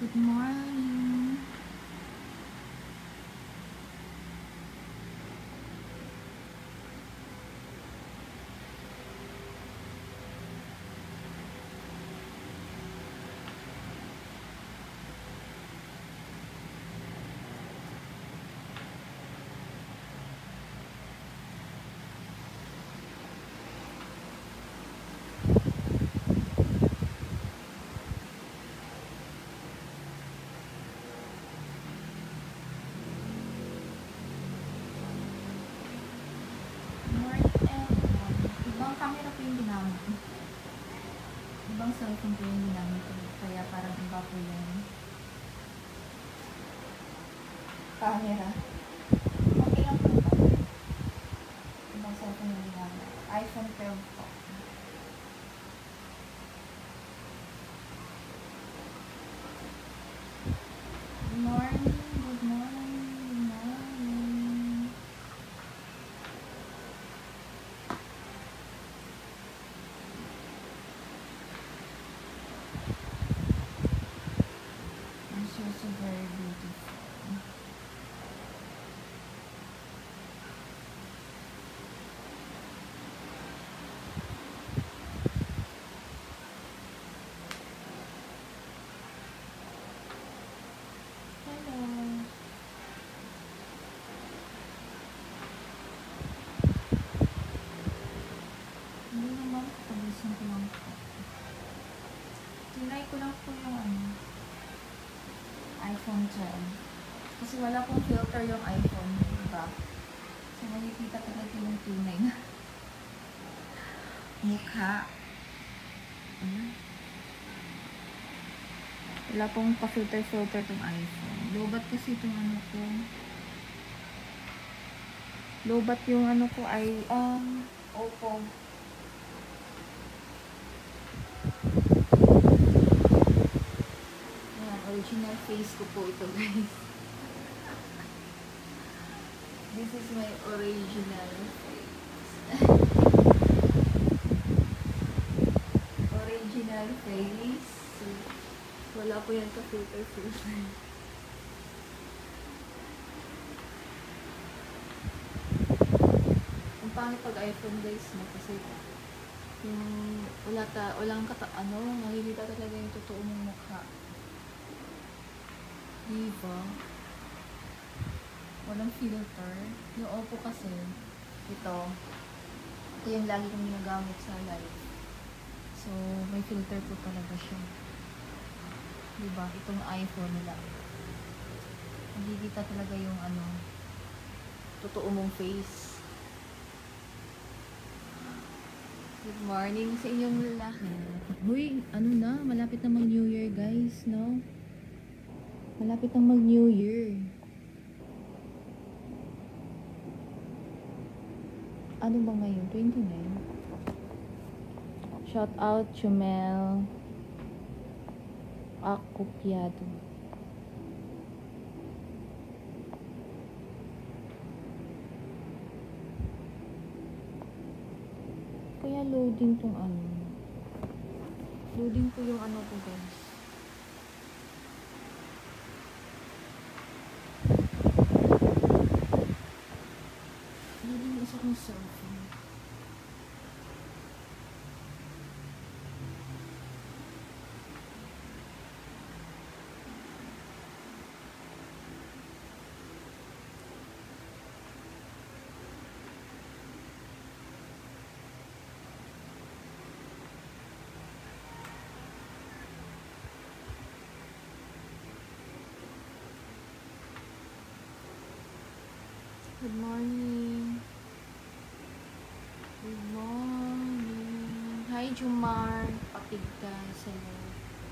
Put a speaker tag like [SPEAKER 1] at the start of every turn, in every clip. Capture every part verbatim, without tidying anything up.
[SPEAKER 1] Good morning. Ibang camera po yung ginamit ko. Ibang cellphone po yung ginamit ko. Kaya parang iba po yung camera. Okay lang po ba? Ibang cellphone yung ginamit. iPhone twelve po. Good morning. Good morning. Good morning. It's also very beautiful. Hindi naman, tabisin ko lang po. Tinry ko lang po yung ano, iPhone twelve. Kasi wala pong filter yung iPhone, diba? So, makikita talaga yung tunay na mukha. Hmm. Wala pong pa-filter-filter tong iPhone. Lobat kasi itong ano ko. Lobat yung ano ko ay, um, Oppo. Ayan, original face ko po ito, guys. This is my original face. Original face. So, wala po yan ka-filter-filter. Ang pangit pag iPhone, guys, no? Kasi yung wala ta, walang kata, ano, makikita talaga yung totoo mong mukha. Diba? Walang filter. Yung Oppo kasi, ito, ito yung lagi kong ginagamit sa live. So, may filter po talaga siya. Diba? Itong iPhone nila. Nakikita talaga yung ano, totoo mong face. Good morning sa inyong lahat. Uy, ano na, malapit na mag New Year, guys, no? Malapit na mag New Year. Ano ba ngayon? twenty-nine? Shout out, Chumel. Akupiado. Kaya loading tong ano. Loading po yung ano ko, guys. Loading isa kong cellphone. Good morning. Good morning. Hi, Jumar. Papigta sa loob.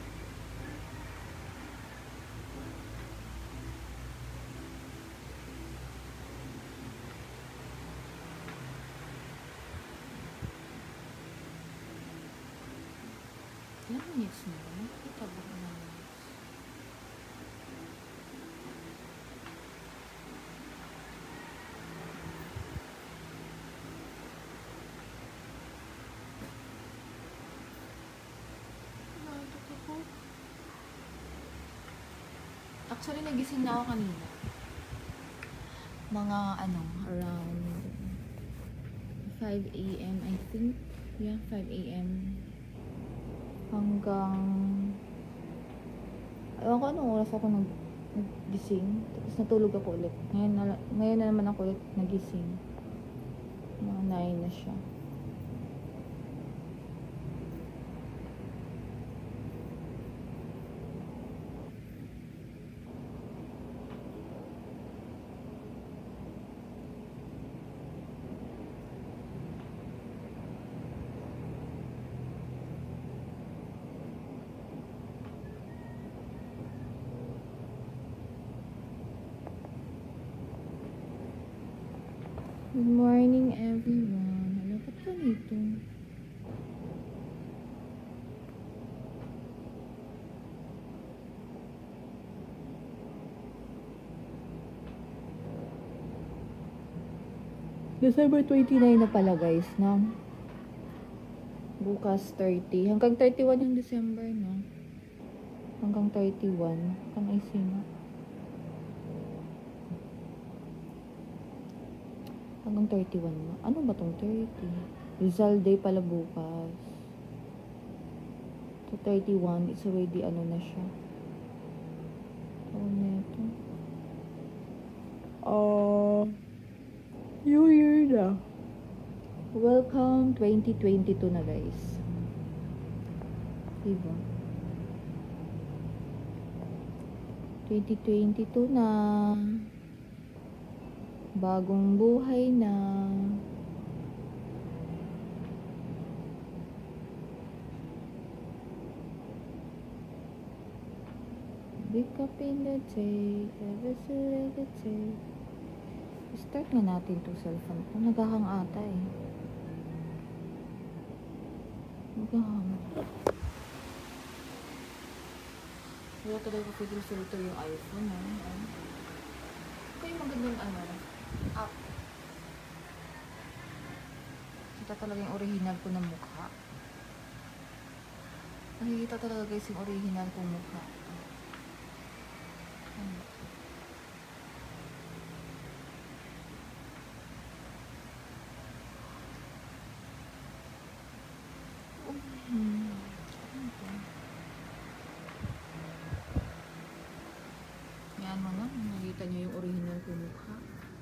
[SPEAKER 1] Ilang minutes mo ba? Nakita ba ko na minutes? Actually, nagising na ako kanina. Mga ano, around five A M I think. Yeah, five A M Hanggang ewan ko anong oras ako nag nagising. Tapos natulog ako ulit. Ngayon na, ngayon na naman ako ulit nagising. Mga nine na siya. Good morning, everyone. Ano ba't ganito? December twenty-nine na pala, guys, no? Bukas thirty. Hanggang thirty-one yung December, no? Hanggang thirty-one. Kan I see nga. Hanggang thirty-one na. Ano ba tong thirty? Rizal Day pala bukas. So, thirty-one, it's already ano na siya. Ano na ito? Oh, New Year na. Welcome twenty twenty-two na, guys. Diba? twenty twenty-two na. Bagong buhay na. Wake up in the day, every single day. Start na natin itong cellphone ko. Naghahang ata eh. Naghahang. Wala talaga ko filter yung iPhone eh. Ito yung magandang ano, app. Kita talaga yung original ko na mukha. Nakikita talaga guys yung original kong mukha. Ano? Hmm. Ano ito? Yan mo na. Nakikita nyo yung original kong mukha.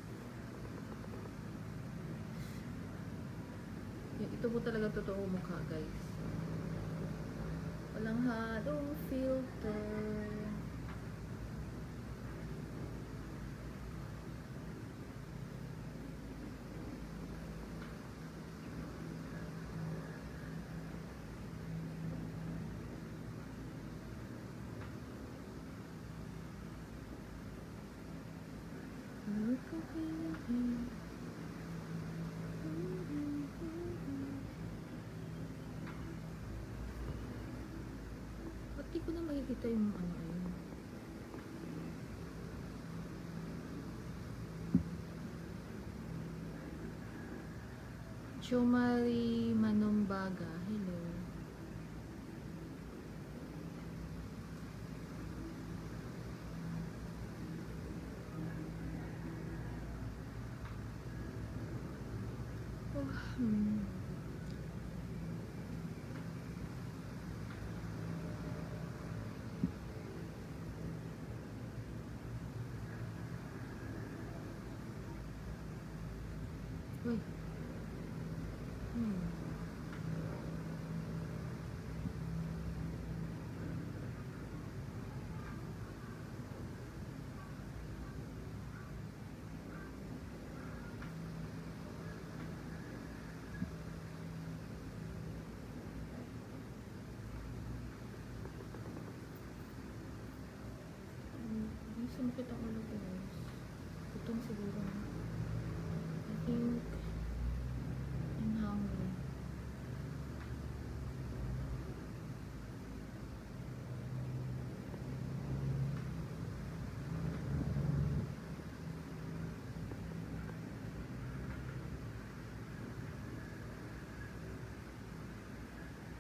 [SPEAKER 1] Ito po talaga totoo mukha, guys. Walang halong filter. Ba't di ko na makikita yung ano yun? Chomari Manumbaga. Hello. Oh, hmm. Uy. Hmm. Hindi sumakit ang ulo ko, guys. Gutom siguro. I think I'm hungry.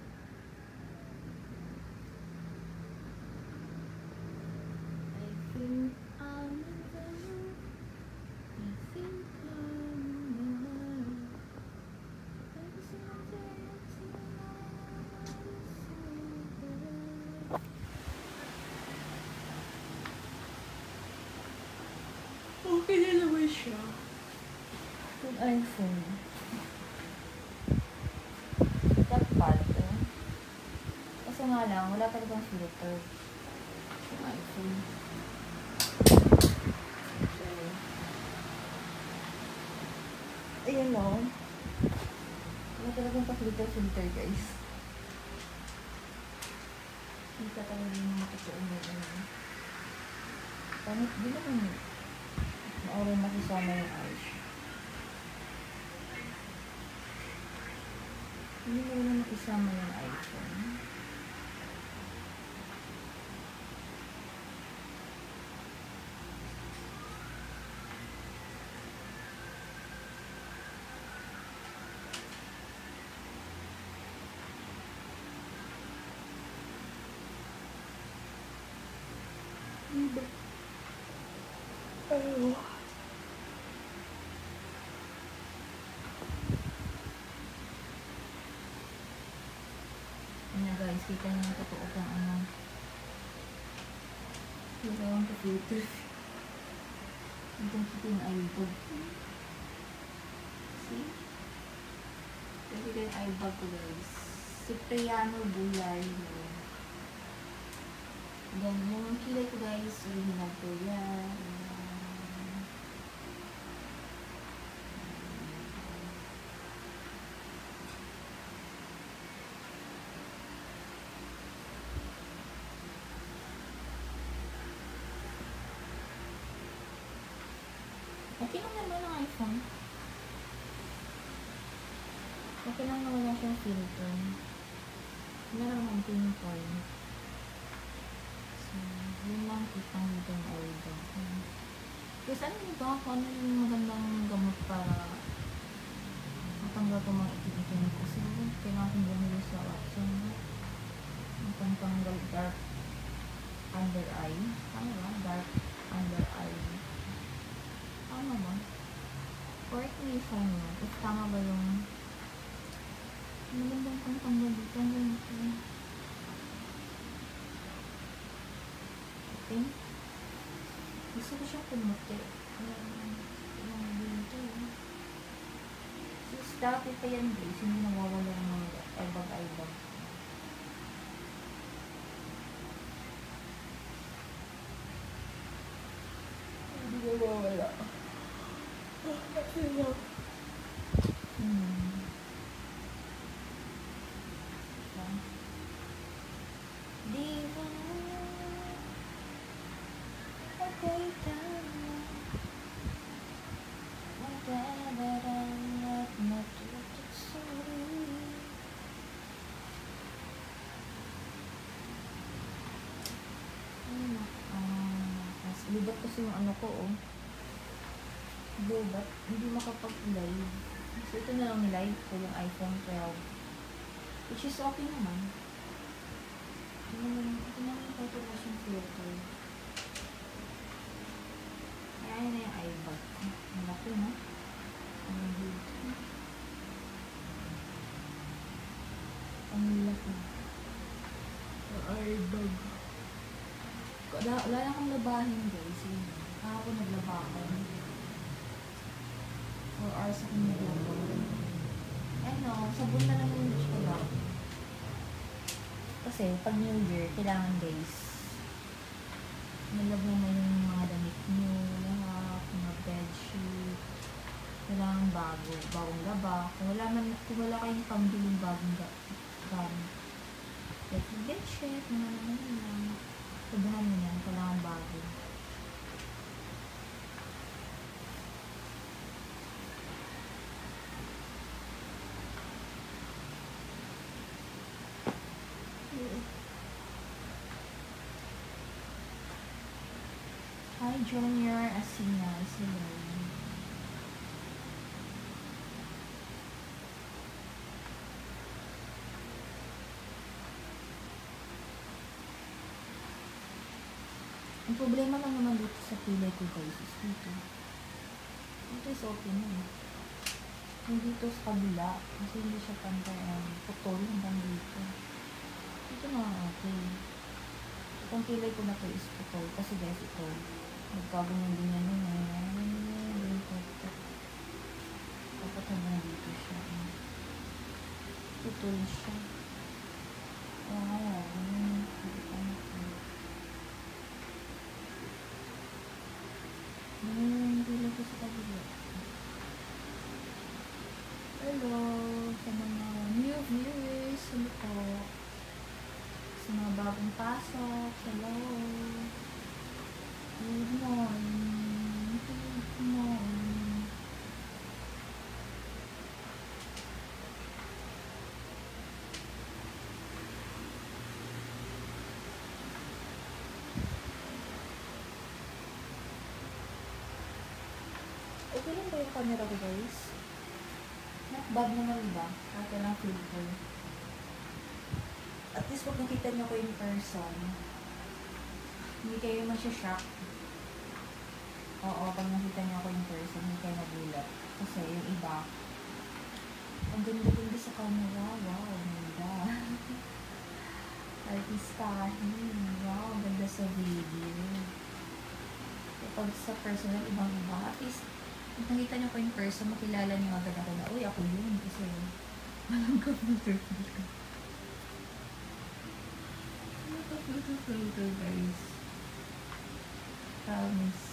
[SPEAKER 1] I think Okay na naman siya. Yung iPhone. Not bad. Eh? Kasi nga lang, wala talagang filter. Yung iPhone. So, ayun o. Wala talagang pa-filter-filter guys. Hindi ka talaga yung mga totoo mo. Panit, di naman maoray masasama yung eyes. Hindi mo naman isama yung iPhone. Diba? Oh. Ayan guys, kita niyo yung totoo kung ano. Hindi yung computer. Itong kita yung eyebag. See? Ito yung eyebag ko guys. Cipriano Bulay. Then, yung kilay ko guys, original ko yan. Okay lang naman ang iPhone. Okay lang naman wala siyang filter. Wala naman pinpoint. So, yun lang kitang dito yung order. Kasi ano nyo ba kung ano yung magandang gamot para matanggal ko mga itim-itim ko. So, kailangan kong bumili sa Watson. Ang pantanggal dark under eye. Tama ba? Dark under eye. Tama ba? Correct me if I'm wrong. If tama ba yung magandang pantanggal dito. Ang ganito. Okay. Gusto ko siyang pumuti. Yung dito. Since dati pa yan guys, hindi nawawala ng mga aibag-aibag. Hindi nawawala. Kasi na. Hmm. Diba? Okay, tama. Magdadarat matutuksuri. Ano? Ah, lubat kasi yung ano ko, oh. Lubat. Hindi makapag-live. So, ito na lang live ko yung iPhone twelve. Which is okay naman. Ito naman, ito naman yung photo motion filter. Ayan na yung eyebag ko. Ang laki, no? Ang dito. Ang laki. Ang eyebag. Wala, wala lang akong labahin, guys. Yun. Kahapon naglaba ako. four hours akong naglaba. Ano, sabon na lang yung ko lang. Kasi, pag New Year, kailangan, guys, nalab naman yung mga damit nyo, lahat, mga bedsheet, kailangan bago, bagong laba. Kung wala, man, kung wala kayong pambiling bagong gamit, like yung bedsheet, mga naman lang, sabahan nyo yan, kailangan bago. Hi, Junior Asina. Sila. Ang problema lang naman dito sa pilay ko guys is dito. Dito is okay na eh. Hindi dito sa kabila. Kasi hindi siya pantay ang putol hanggang dito. Dito na okay. Itong kilay ko na to is putol kasi guys ito Magkaganyan din yan yun eh. Dapat hanggang dito siya. Tutol siya. Wow. Hindi lang ko sa kabila. Hello sa mga new viewers. Ano po? Sa mga bagong pasok. Hello. Good morning. Good morning. Okay lang ba yung camera ko, guys? Not bad naman ba? Ate lang filter. At least pag nakita niyo ko in person, hindi kayo masya-shock. Oo, pag nakita niyo ako in person, hindi kayo nagulat. Kasi yung iba, ang ganda-ganda sa camera. Wow, ang ganda. Artistahin. Wow, ang ganda sa video. Kapag sa personal, ibang-iba. At least, pag nakita niyo ko in person, makilala niyo agad ako na, uy, ako yun. Kasi, walang ka-filter-filter ka. Walang ka-filter-filter, guys. Promise.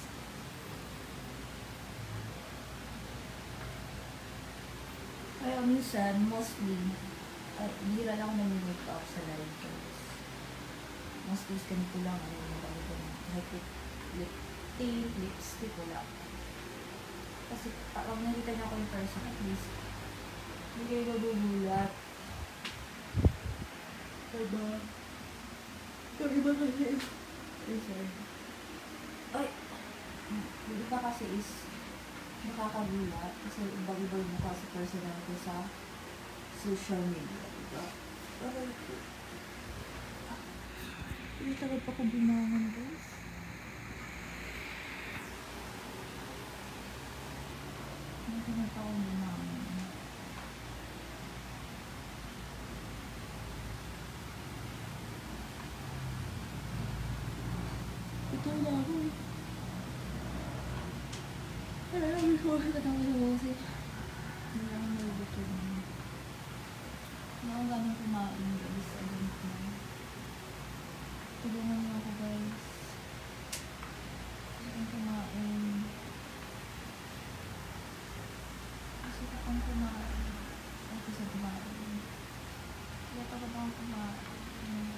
[SPEAKER 1] Kaya minsan, mostly, ay, bihira lang ako nag-make up sa live, guys. Mostly, ganito lang, ano yung mga ko na. Like, lip tint, lipstick, wala. Kasi, pag nakita niya ako in person, at least, hindi kayo magugulat. Diba? Yung iba kasi is, ay, sorry. Ay! Yung iba kasi is, nakakagulat. Kasi ibang-iba yung mukha sa personal ko sa social media. Diba? Aray ko. Hindi tagad pa ko bumangan, guys. Hindi tagad pa ko bumangan. Ito na ako eh. Wala lang yung sulit at ang sulit. Hindi lang yung malubuto na. Wala akong ganang kumain, guys. Alam ko. Tulungan niyo ako, guys. Gusto kumain. Gusto ko pang kumain. Ay, gusto kumain. Gusto ko pang kumain.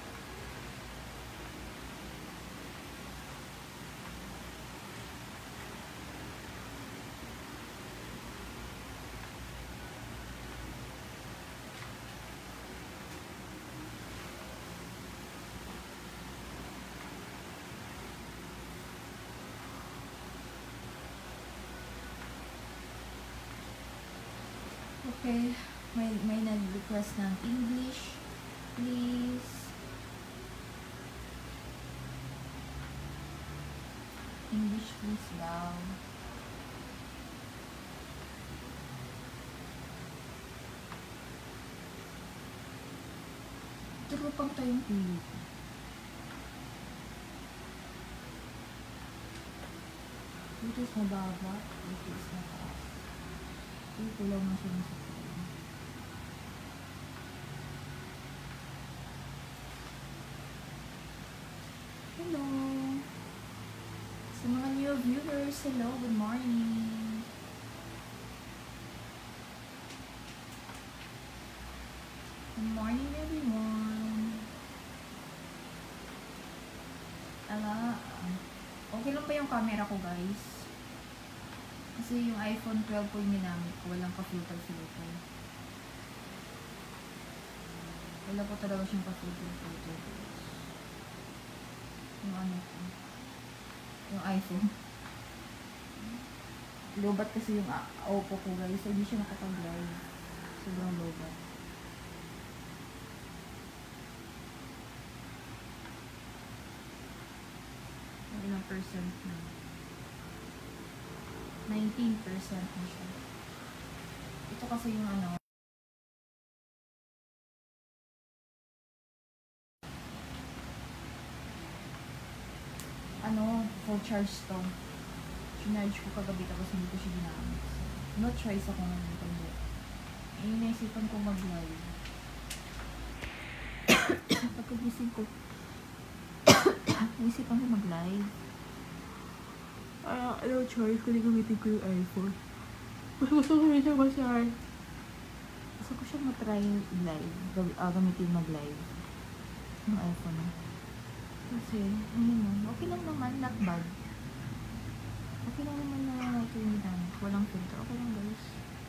[SPEAKER 1] Okay, may, may nag-request ng English, please. English, please daw. Turo pang tayong pili. Dito is mababa, dito is mataas. Dito lang na siya nasa phone. Hello! Sa mga new viewers, hello, good morning! Good morning, everyone! Ala, okay lang ba yung camera ko, guys? Kasi yung iPhone twelve po yung ginamit ko, walang pa-filter-filter. Wala po talaga siyang pa-filter-filter. Yung ano po. Yung iPhone. Lobat kasi yung uh, Oppo ko, guys. So, hindi siya nakapag-live. Sobrang lobat. Ilang percent na? nineteen percent na siya. Ito kasi yung ano. ano, full charge to. Sinarge ko kagabi tapos hindi ko siya ginamit. So, no choice ako ngayon kundi. Eh, naisipan ko mag-live. Pagkagising ko, naisipan ko mag-live. Ah, no choice, kundi gamitin ko yung iPhone. Mas gusto ko rin siya masyar. Gusto ko siya matry live, uh, gamitin mag-live. Yung iPhone. Kasi, ayun o, okay lang naman, not bad. Okay lang naman na ito yung ginamit. Walang filter. Okay lang guys.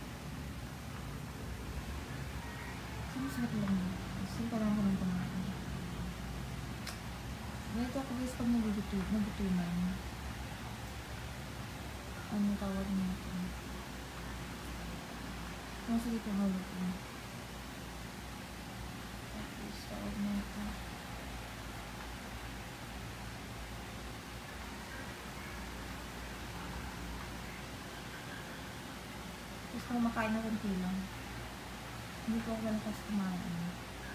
[SPEAKER 1] Sinasakit lang yun. Kasi parang ko nang kumain. Ganito ako guys pag nagugutuman. Nagutuman. Ano tawag niya ito? Masakit yung ulo ko. Tapos tawag niya ito. Gusto ko makain ng konti lang. Hindi ko ako malakas kumain.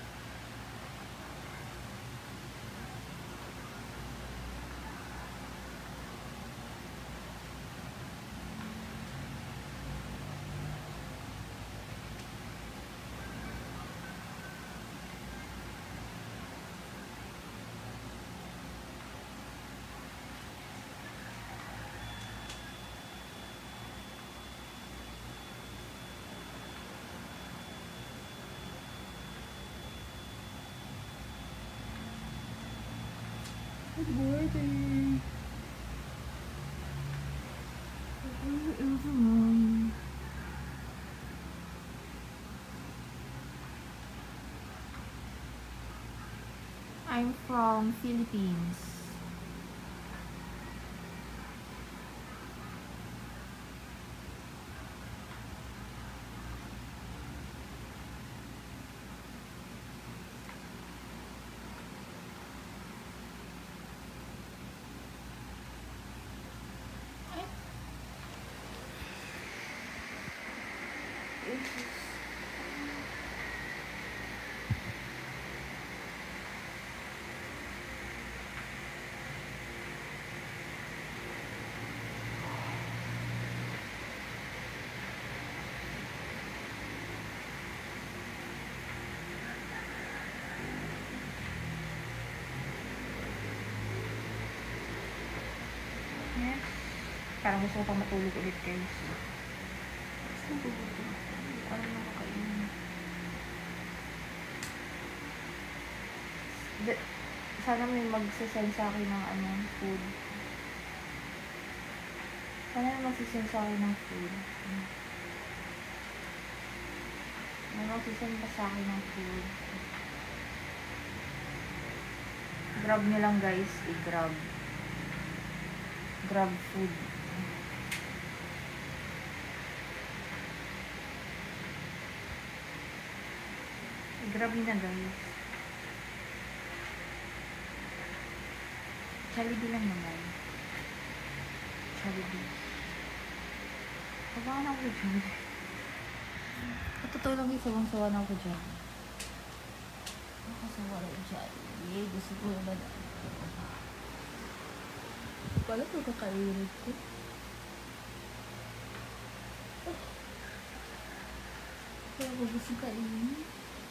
[SPEAKER 1] Good morning. Hello everyone. I'm from Philippines. Parang gusto ko pang matulog ulit guys. Gusto ko ito. Parang nakakainin. Sana may magsasend sa akin ng ano, food. Sana may magsasend sa akin ng food. May magsasend pa sa akin ng food. Grab nyo lang guys. I-grab. Grab food. Grabe na guys. Jollibee lang naman. Jollibee. Sabahan ako dyan. Totoo lang yung sawang-sawa na ako dyan. Nakasawa na dyan. Yay, gusto ko naman. Pala ito kakainit ko. Kaya ko gusto kainin.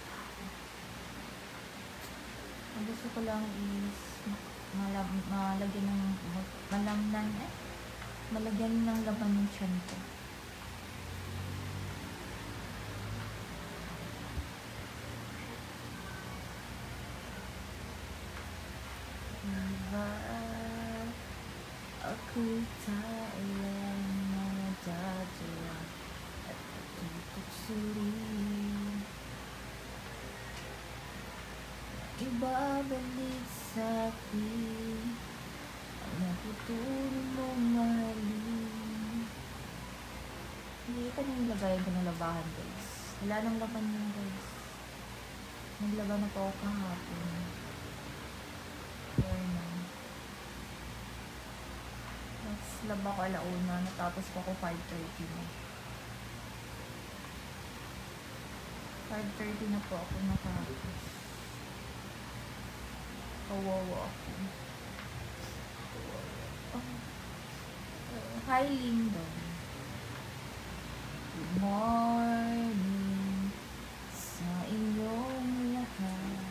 [SPEAKER 1] Ang gusto ko lang is malam, malagyan ng malamnan eh. Malagyan ng laman ng tiyan ko. Diba ako tayo mga dadya at tutok suri. Ibabalik sa akin ang natutulong mong mahalin. Hindi ka nang lagayan ko ng labahan guys. Wala nang laban yun guys. Naglaban na po ako kahapon. Kaya na. Next laba ko alauna. Natapos ko ako five thirty na. five thirty na po ako natapos. Kawawa ako. Kawawa. Hi, Lyndon. Good morning sa inyong lahat.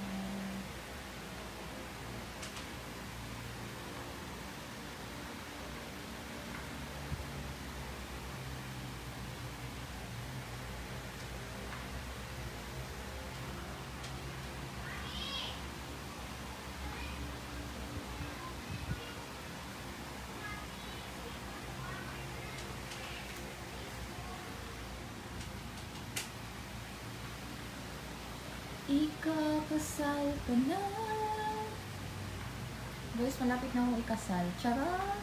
[SPEAKER 1] Ikakasal ka na. Guys, malapit na akong ikasal. Charot!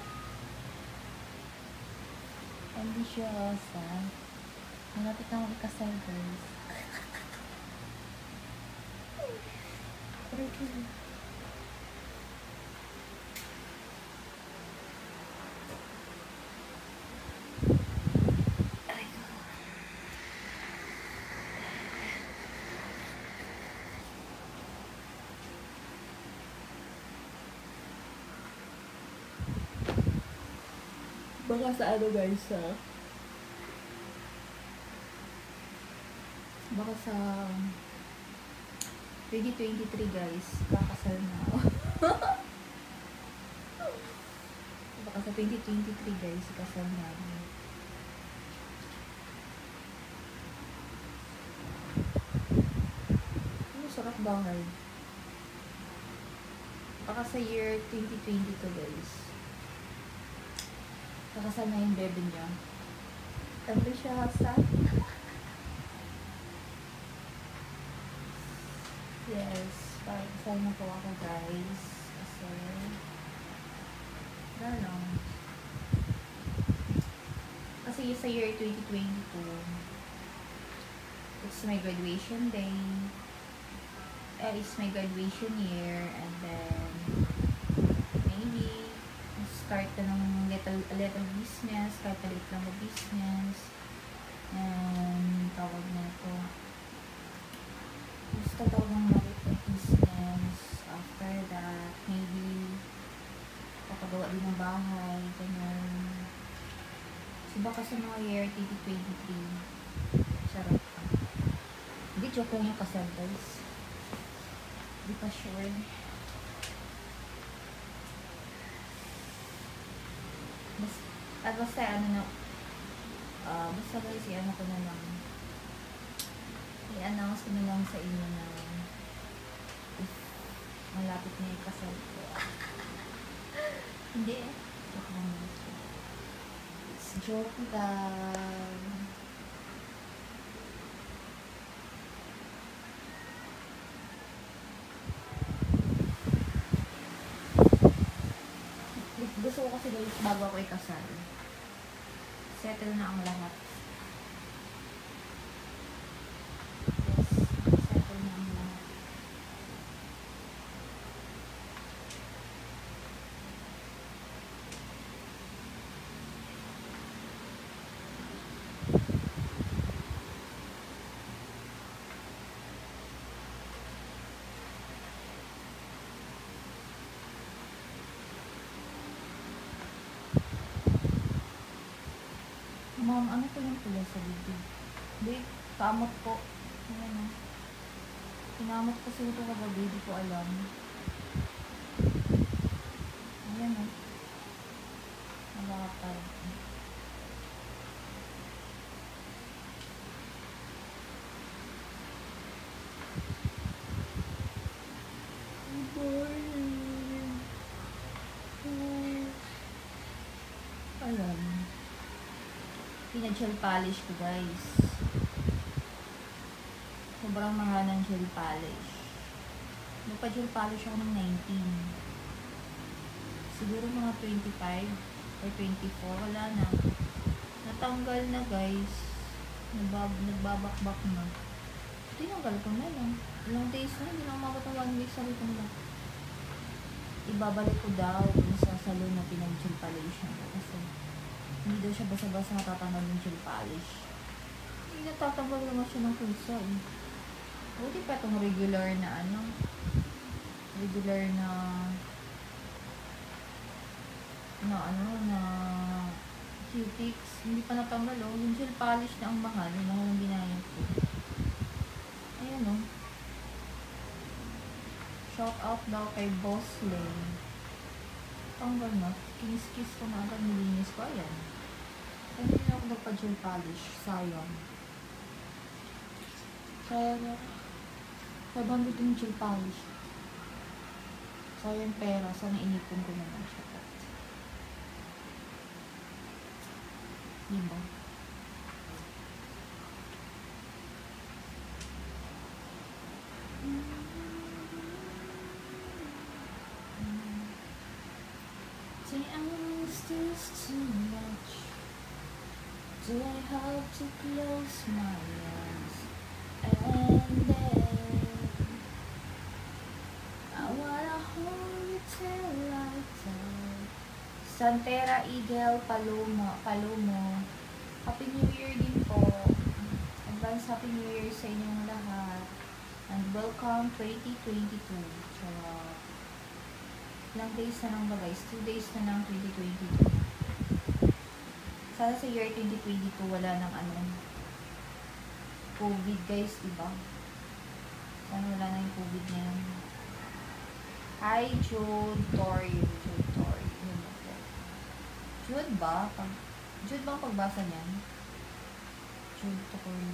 [SPEAKER 1] Ambisyosa. Malapit na akong ikasal, guys. Baka sa ano guys, ha? Baka sa twenty twenty-three guys, kakasal na ako. Baka sa twenty twenty-three guys, kasal na ako. Ano, sarap bahay. Baka sa year twenty twenty-two guys. Kakasal na yung bebe niya. Tambi siya sa... Yes, parang kasal na po ako guys. Kasi... Wala lang. Kasi sa year twenty twenty-two, it's my graduation day. Uh, it's my graduation year. And then... Maybe... start ka ng little, a little business, kahit maliit lang na business, and tawag na ito, basta tawag ng maliit na business. After that, maybe, papagawa din ng bahay, ganyan. So, baka sa mga year twenty twenty-three, sarap ka. Hindi, joke lang yung kasal, guys. Hindi pa sure. Basta, at basta ano na, uh, basta guys, i-ano ko na lang, i-announce ko na lang sa inyo na if malapit na yung kasal ko. Hindi eh. Joke lang guys. It's joke lang. Gusto ko kasi guys, bago ako ikasal, settle na ang lahat. Yes, settle na ang lahat. Ma'am, ano po yung pula sa bibig? Hindi, kamot po. Ayan o. Kinamot ko siya ito kagabi, di ko alam. Ayan o. Nagakapal. Alam. Pinag-gel polish ko guys. Sobrang mahal ng gel polish. Nagpa-gel polish ako ng nineteen. Siguro mga twenty-five or twenty-four. Wala na. Natanggal na guys. Nagbab nagbabakbak na. Tinanggal ko na lang. Ilang days na. Hindi na umabot ng one week. Sabi ko na. Ibabalik ko daw sa salon na pinag-gel polish na. Kasi hindi daw siya basa-basa natatanggal ng gel polish. Hindi natatanggal naman siya ng pulsa eh. Buti pa itong regular na ano. Regular na na ano na Cutics, hindi pa natanggal oh. Yung gel polish na ang mahal, yun ang ginayang ko. Ayan oh. Shout out daw kay Boss Lane. Tanggal na. Kinis-kiss ko na agad, nilinis ko. Ayan. Kaya hindi ako nagpa-gel polish. Sayang. Sayang na. five hundred yung gel polish. Sayang pera. Sana inipon ko naman siya. Diba? Is this too much? Do I have to close my eyes? And then I wanna hold you till I die. Santera Eagle Palomo, Palomo. Happy New Year din po. Advance Happy New Year sa inyong lahat. And welcome twenty twenty-two. Charot. Ilang days na lang ba guys? two days na lang twenty twenty-two. Sana sa year twenty twenty-two wala nang ano COVID guys, diba? Sana wala na yung COVID na yun. Hi Jude Tori. Jude Tori. Yun po. Jude ba? Pag, Jude ba ang pagbasa niyan? Jude Tori.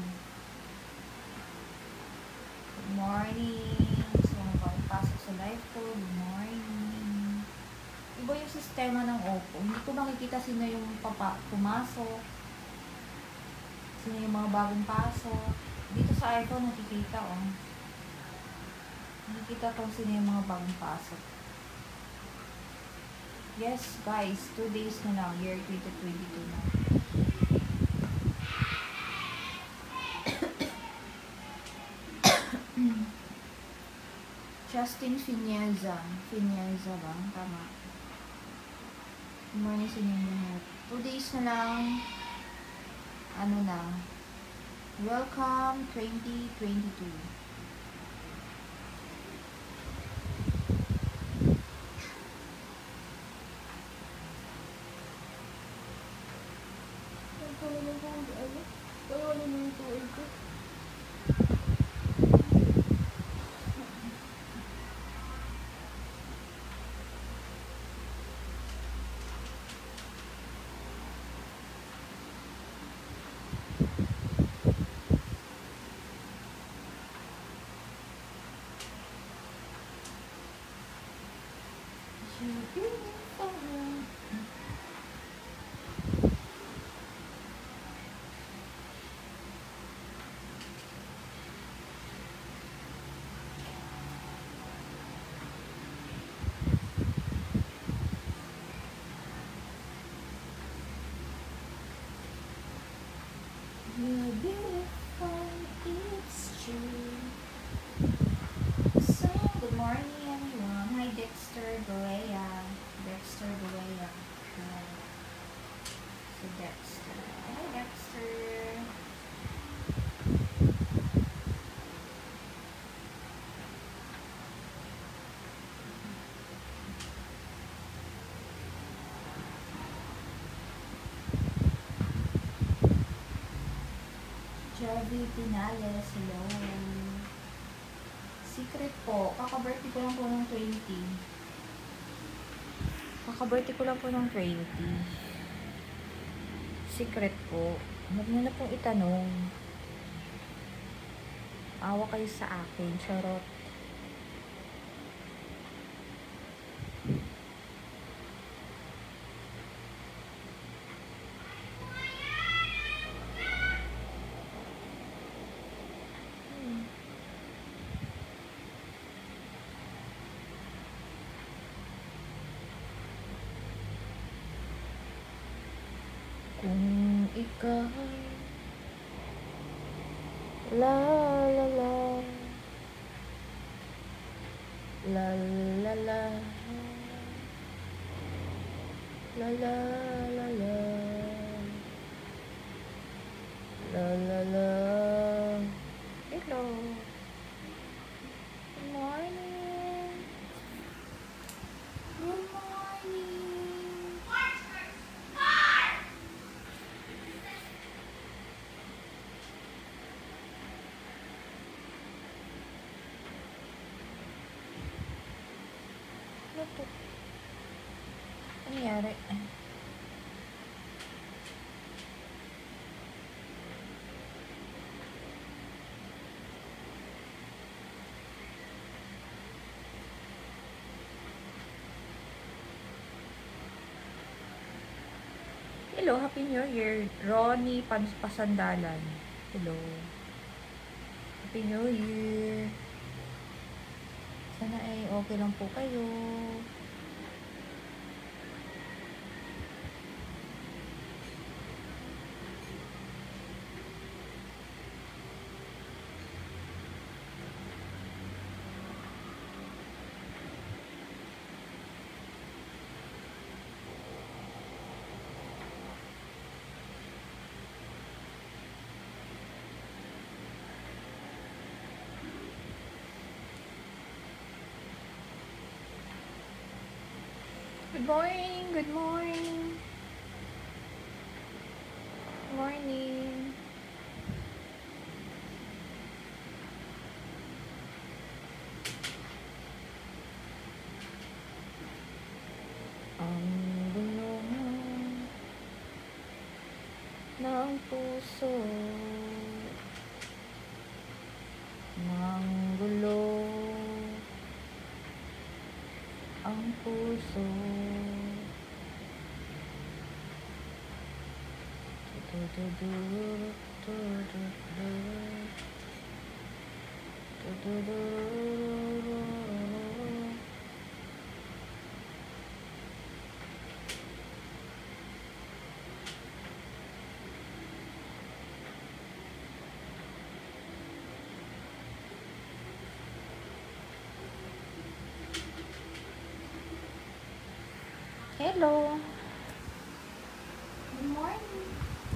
[SPEAKER 1] Good morning. So, makapasok sa live ko. Good morning. Iba yung sistema ng Oppo. Hindi ko makikita sino yung papa pumasok. Sino yung mga bagong pasok. Dito sa iPhone, nakikita oh. Nakikita ko sino yung mga bagong pasok. Yes, guys. Two days na lang. Year twenty twenty-two na. Justin Fineza. Fineza ba? Tama. Good morning sa inyo lahat. Two days na lang. Ano na. Welcome twenty twenty-two. You're beautiful, it's true. So, good morning everyone. Hi Dexter Galea. Dexter Galea. Hi. So Dexter. Hi Dexter. Javi Pinales, hello. Secret po. Kaka-birthday ko lang po ng twenty. Kaka-birthday ko lang po ng twenty. Secret po. Huwag nyo na pong itanong. Awa kayo sa akin. Charot. Kung ikaw la la la la la la la la la la la la la. Hello. Good morning. Good morning. nangyari? Hello, Happy New Year. Ronnie Pan Pasandalan. Hello. Happy New Year. Sana ay okay lang po kayo. Good morning, good morning. Good morning. Ang bulong ng puso, ng gulo, ang puso. Hello. Good morning.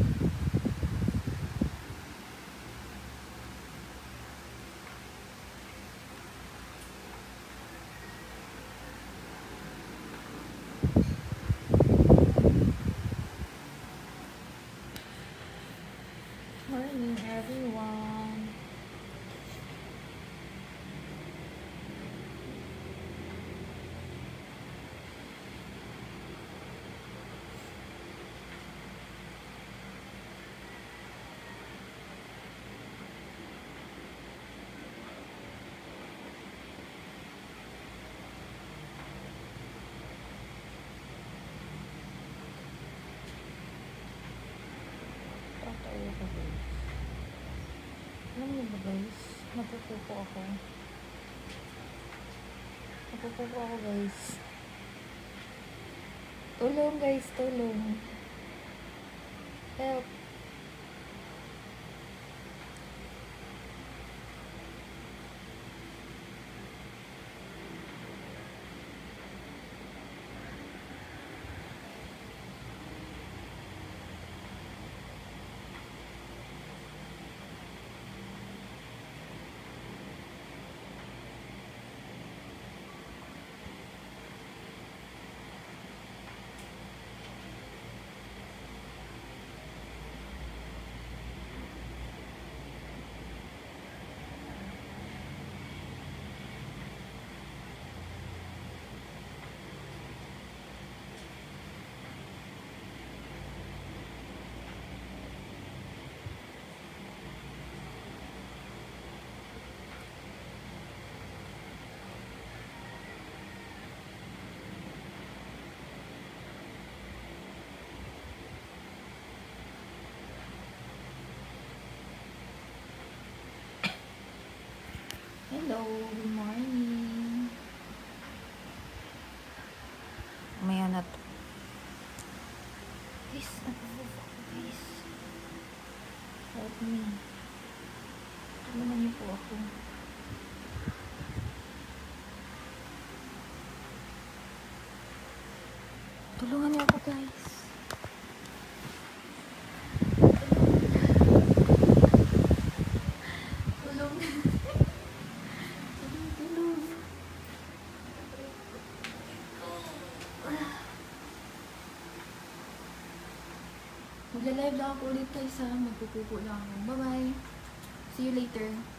[SPEAKER 1] Morning, everyone. Tatawa ko, guys. Alam niyo ba, guys? Napupupo ako. Napupupo ako, guys. Tulong, guys. Tulong. Help. Hello, good morning. Maya na to. Guys, napupupo ako, guys. Help me. Tulungan niyo po ako. Tulungan niyo ako, guys. Tulong. Magla-live lang ako ulit guys ha. Magpupupo lang ako. Bye-bye. See you later.